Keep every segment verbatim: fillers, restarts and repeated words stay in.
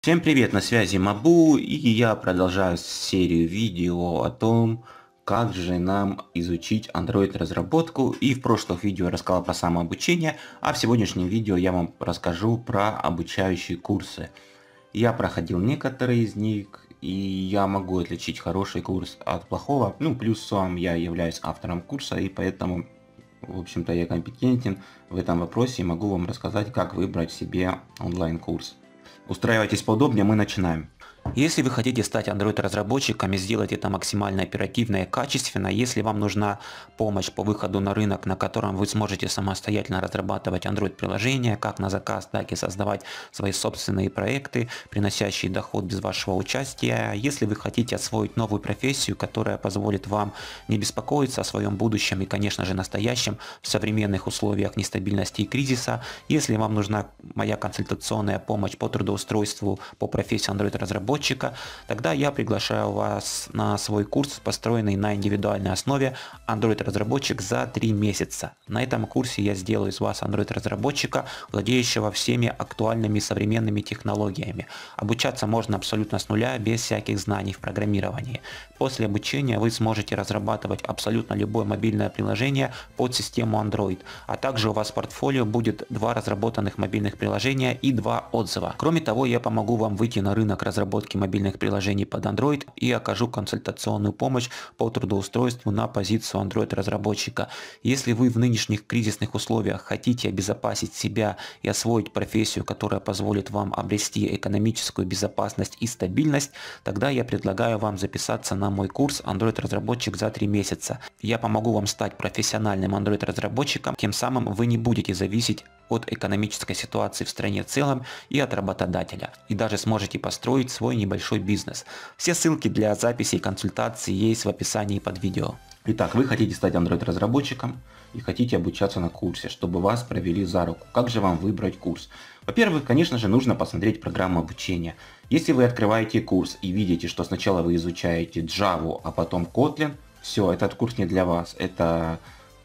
Всем привет, на связи Мабу, и я продолжаю серию видео о том, как же нам изучить Android разработку. И в прошлых видео я рассказал про самообучение, а в сегодняшнем видео я вам расскажу про обучающие курсы. Я проходил некоторые из них, и я могу отличить хороший курс от плохого. Ну, плюсом я являюсь автором курса, и поэтому, в общем-то, я компетентен в этом вопросе и могу вам рассказать, как выбрать себе онлайн-курс. Устраивайтесь поудобнее, мы начинаем. Если вы хотите стать Android-разработчиком и сделать это максимально оперативно и качественно, если вам нужна помощь по выходу на рынок, на котором вы сможете самостоятельно разрабатывать Android-приложения, как на заказ, так и создавать свои собственные проекты, приносящие доход без вашего участия, если вы хотите освоить новую профессию, которая позволит вам не беспокоиться о своем будущем и, конечно же, настоящем в современных условиях нестабильности и кризиса, если вам нужна моя консультационная помощь по трудоустройству по профессии Android-разработчика, тогда я приглашаю вас на свой курс, построенный на индивидуальной основе Android-разработчик за три месяца. На этом курсе я сделаю из вас Android-разработчика, владеющего всеми актуальными современными технологиями. Обучаться можно абсолютно с нуля, без всяких знаний в программировании. После обучения вы сможете разрабатывать абсолютно любое мобильное приложение под систему Android, а также у вас в портфолио будет два разработанных мобильных приложения и два отзыва. Кроме того, я помогу вам выйти на рынок разработки мобильных приложений под Android и окажу консультационную помощь по трудоустройству на позицию Android-разработчика. Если вы в нынешних кризисных условиях хотите обезопасить себя и освоить профессию, которая позволит вам обрести экономическую безопасность и стабильность, тогда я предлагаю вам записаться на мой курс Android-разработчик за три месяца. Я помогу вам стать профессиональным Android-разработчиком, тем самым вы не будете зависеть от экономической ситуации в стране в целом и от работодателя, и даже сможете построить свой небольшой бизнес. Все ссылки для записи и консультаций есть в описании под видео. Итак, вы хотите стать Android-разработчиком и хотите обучаться на курсе, чтобы вас провели за руку. Как же вам выбрать курс? Во-первых, конечно же, нужно посмотреть программу обучения. Если вы открываете курс и видите, что сначала вы изучаете Java, а потом Kotlin, все, этот курс не для вас. Это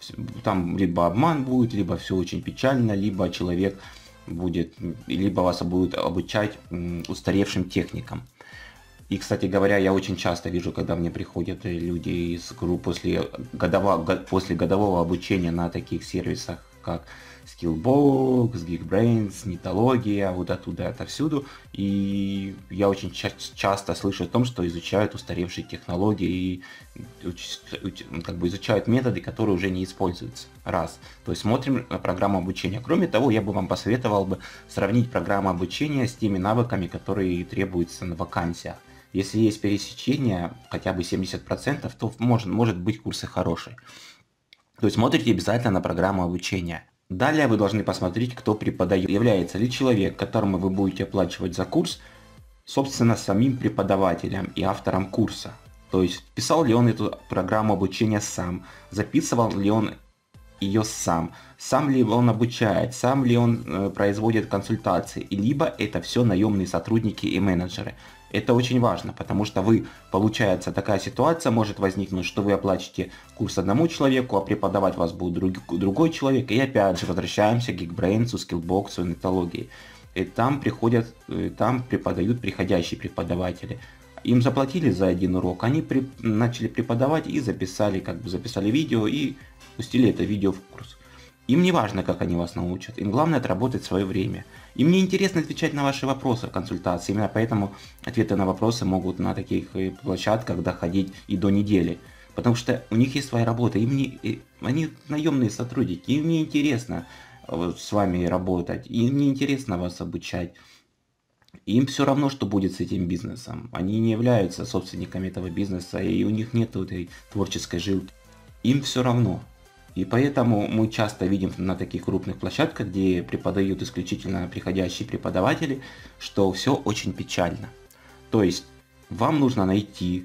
там либо обман будет, либо все очень печально, либо человек будет, либо вас будут обучать устаревшим техникам. И, кстати говоря, я очень часто вижу, когда мне приходят люди из групп после годового, после годового обучения на таких сервисах, как Skillbox, Geekbrains, Нетология, вот оттуда, отовсюду. И я очень ча часто слышу о том, что изучают устаревшие технологии и как бы изучают методы, которые уже не используются. Раз. То есть смотрим на программу обучения. Кроме того, я бы вам посоветовал бы сравнить программу обучения с теми навыками, которые требуются на вакансиях. Если есть пересечение, хотя бы семьдесят процентов, то может, может быть курсы хорошие. То есть смотрите обязательно на программу обучения. Далее вы должны посмотреть, кто преподает. Является ли человек, которому вы будете оплачивать за курс, собственно, самим преподавателем и автором курса. То есть писал ли он эту программу обучения сам, записывал ли он ее сам, сам ли он обучает, сам ли он э, производит консультации, и либо это все наемные сотрудники и менеджеры. Это очень важно, потому что вы, получается, такая ситуация может возникнуть, что вы оплатите курс одному человеку, а преподавать вас будет друг, другой человек, и опять же возвращаемся к Geekbrains, Skillbox, Нетологии. И там приходят, там преподают приходящие преподаватели. Им заплатили за один урок, они при, начали преподавать и записали, как бы записали видео и пустили это видео в курс. Им не важно, как они вас научат, им главное отработать свое время. Им не интересно отвечать на ваши вопросы в консультации, именно поэтому ответы на вопросы могут на таких площадках доходить и до недели. Потому что у них есть своя работа, им не, они наемные сотрудники, им не интересно с вами работать, им не интересно вас обучать. Им все равно, что будет с этим бизнесом. Они не являются собственниками этого бизнеса, и у них нет этой творческой жилки. Им все равно. И поэтому мы часто видим на таких крупных площадках, где преподают исключительно приходящие преподаватели, что все очень печально. То есть вам нужно найти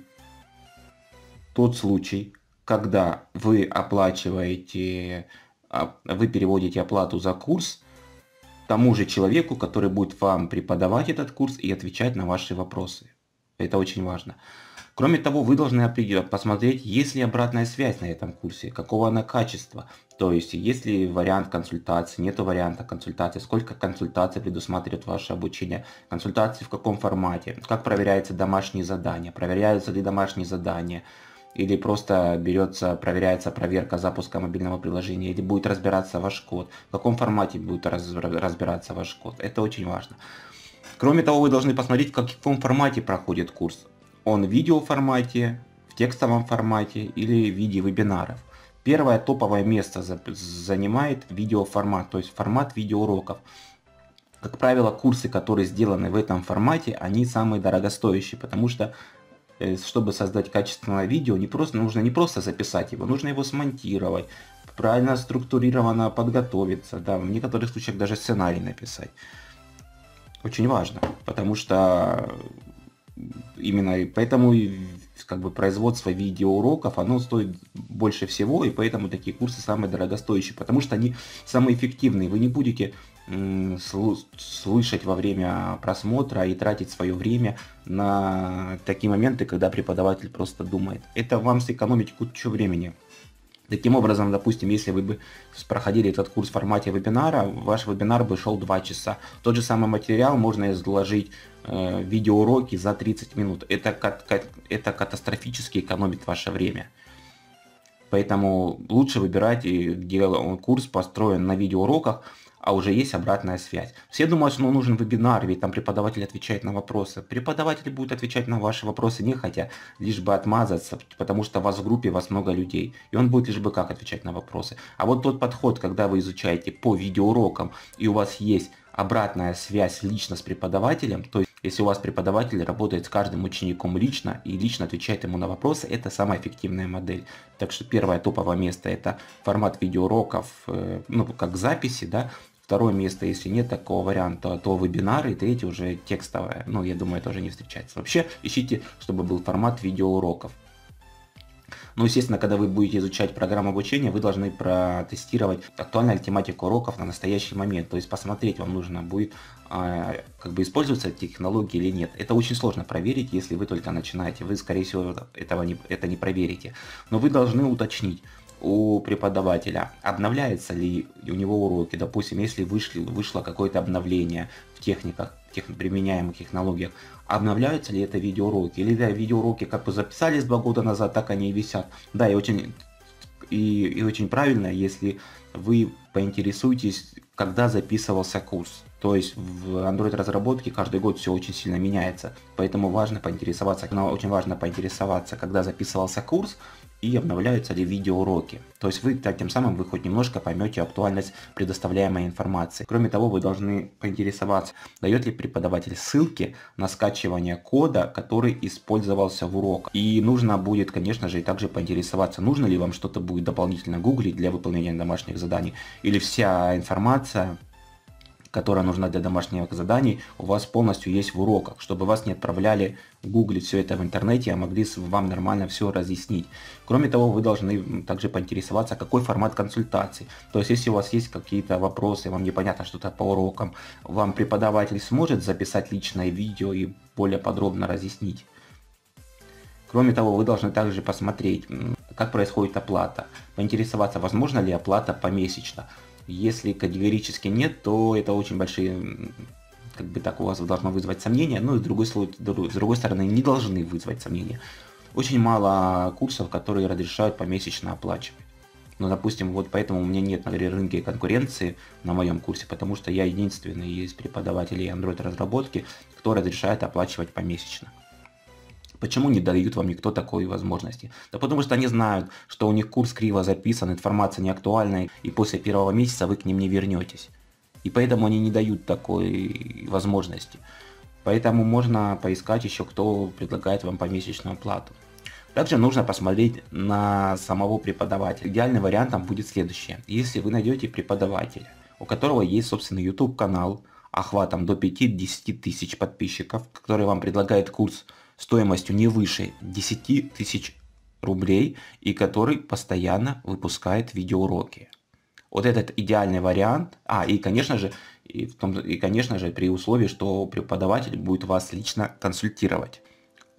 тот случай, когда вы оплачиваете, вы переводите оплату за курс тому же человеку, который будет вам преподавать этот курс и отвечать на ваши вопросы. Это очень важно. Кроме того, вы должны определить, посмотреть, есть ли обратная связь на этом курсе, какого она качества. То есть, есть ли вариант консультации, нету варианта консультации, сколько консультаций предусматривает ваше обучение, консультации в каком формате, как проверяются домашние задания, проверяются ли домашние задания, или просто берется, проверяется проверка запуска мобильного приложения, или будет разбираться ваш код, в каком формате будет разбираться ваш код. Это очень важно. Кроме того, вы должны посмотреть, в каком формате проходит курс. Он в видео формате, в текстовом формате или в виде вебинаров. Первое топовое место занимает видеоформат, то есть формат видеоуроков. Как правило, курсы, которые сделаны в этом формате, они самые дорогостоящие, потому что чтобы создать качественное видео, не просто, нужно не просто записать его, нужно его смонтировать, правильно структурированно подготовиться, да, в некоторых случаях даже сценарий написать. Очень важно, потому что именно поэтому как бы производство видеоуроков, оно стоит больше всего, и поэтому такие курсы самые дорогостоящие, потому что они самые эффективные. Вы не будете слышать во время просмотра и тратить свое время на такие моменты, когда преподаватель просто думает. Это вам сэкономить кучу времени. Таким образом, допустим, если вы бы проходили этот курс в формате вебинара, ваш вебинар бы шел два часа. Тот же самый материал можно изложить э, в видеоуроки за тридцать минут. Это, это катастрофически экономит ваше время. Поэтому лучше выбирать, где курс построен на видеоуроках, а уже есть обратная связь. Все думают, что ну, нужен вебинар, ведь там преподаватель отвечает на вопросы. Преподаватель будет отвечать на ваши вопросы нехотя, лишь бы отмазаться, потому что у вас в группе, у вас много людей, и он будет лишь бы как отвечать на вопросы. А вот тот подход, когда вы изучаете по видеоурокам, и у вас есть обратная связь лично с преподавателем, то есть если у вас преподаватель работает с каждым учеником лично и лично отвечает ему на вопросы, это самая эффективная модель. Так что первое топовое место — это формат видеоуроков, ну как записи, да. Второе место, если нет такого варианта, то вебинары, и третье уже текстовое. Ну, я думаю, это уже не встречается. Вообще, ищите, чтобы был формат видеоуроков. Ну, естественно, когда вы будете изучать программу обучения, вы должны протестировать актуальную тематику уроков на настоящий момент. То есть посмотреть вам нужно будет, а, как бы используются технологии или нет. Это очень сложно проверить, если вы только начинаете. Вы, скорее всего, этого не, это не проверите. Но вы должны уточнить у преподавателя, обновляются ли у него уроки, допустим, если вышли, вышло какое-то обновление в техниках, в тех, применяемых технологиях, обновляются ли это видеоуроки, или да, видеоуроки как бы записались два года назад, так они и висят. Да, и очень, и, и очень правильно, если вы поинтересуетесь, когда записывался курс. То есть в Android разработке каждый год все очень сильно меняется, поэтому важно поинтересоваться, очень важно поинтересоваться, когда записывался курс и обновляются ли видеоуроки. То есть вы тем самым вы хоть немножко поймете актуальность предоставляемой информации. Кроме того, вы должны поинтересоваться, дает ли преподаватель ссылки на скачивание кода, который использовался в уроках. И нужно будет, конечно же, и также поинтересоваться, нужно ли вам что-то будет дополнительно гуглить для выполнения домашних заданий, или вся информация, которая нужна для домашних заданий, у вас полностью есть в уроках, чтобы вас не отправляли гуглить все это в интернете, а могли вам нормально все разъяснить. Кроме того, вы должны также поинтересоваться, какой формат консультаций. То есть, если у вас есть какие-то вопросы, вам непонятно что-то по урокам, вам преподаватель сможет записать личное видео и более подробно разъяснить. Кроме того, вы должны также посмотреть, как происходит оплата, поинтересоваться, возможно ли оплата помесячно. Если категорически нет, то это очень большие, как бы так у вас должно вызвать сомнения, но и с другой, с другой стороны не должны вызвать сомнения. Очень мало курсов, которые разрешают помесячно оплачивать. Ну, допустим, вот поэтому у меня нет на рынке конкуренции на моем курсе, потому что я единственный из преподавателей Android разработки, кто разрешает оплачивать помесячно. Почему не дают вам никто такой возможности? Да потому что они знают, что у них курс криво записан, информация не актуальна, и после первого месяца вы к ним не вернетесь. И поэтому они не дают такой возможности. Поэтому можно поискать еще, кто предлагает вам помесячную оплату. Также нужно посмотреть на самого преподавателя. Идеальным вариантом будет следующее. Если вы найдете преподавателя, у которого есть собственный YouTube канал, охватом до пяти-десяти тысяч подписчиков, который вам предлагает курс стоимостью не выше десяти тысяч рублей и который постоянно выпускает видеоуроки. Вот этот идеальный вариант. А, и конечно же, и, в том, и конечно же при условии, что преподаватель будет вас лично консультировать. Вот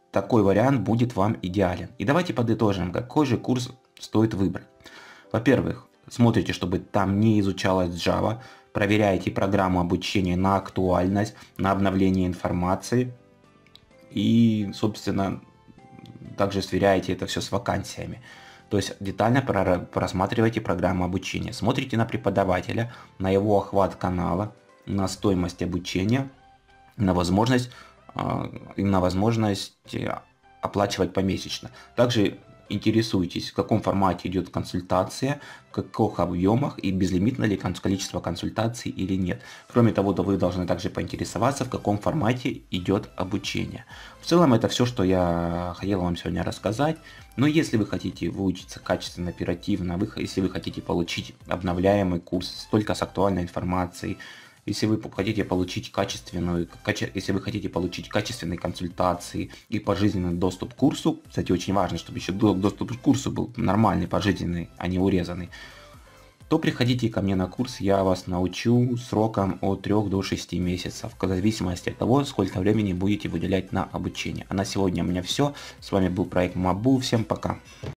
такой вариант будет вам идеален. И давайте подытожим, какой же курс стоит выбрать. Во-первых, смотрите, чтобы там не изучалась Java, проверяйте программу обучения на актуальность, на обновление информации и, собственно, также сверяете это все с вакансиями. То есть детально просматривайте программу обучения, смотрите на преподавателя, на его охват канала, на стоимость обучения, на возможность, на возможность оплачивать помесячно. Также интересуйтесь, в каком формате идет консультация, в каких объемах и безлимитно ли количество консультаций или нет. Кроме того, то вы должны также поинтересоваться, в каком формате идет обучение. В целом это все, что я хотел вам сегодня рассказать. Но если вы хотите выучиться качественно, оперативно, вы, если вы хотите получить обновляемый курс только с актуальной информацией, если вы хотите получить качественную, каче, если вы хотите получить качественные консультации и пожизненный доступ к курсу, кстати, очень важно, чтобы еще доступ к курсу был нормальный, пожизненный, а не урезанный, то приходите ко мне на курс, я вас научу сроком от трёх до шести месяцев, в зависимости от того, сколько времени будете выделять на обучение. А на сегодня у меня все. С вами был проект Мабу. Всем пока.